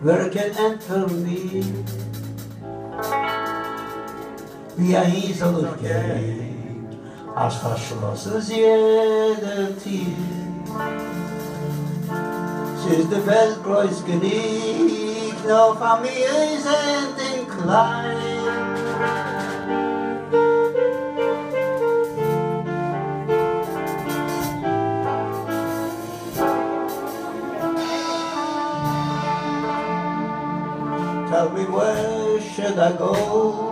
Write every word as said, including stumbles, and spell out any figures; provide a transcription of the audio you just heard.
werken en verliefd. Wie ein Hiesel geht, als verschlossen ist jeder Tier. Es ist die Welt groß genug, nur Familien sind klein. Tell me where should I go?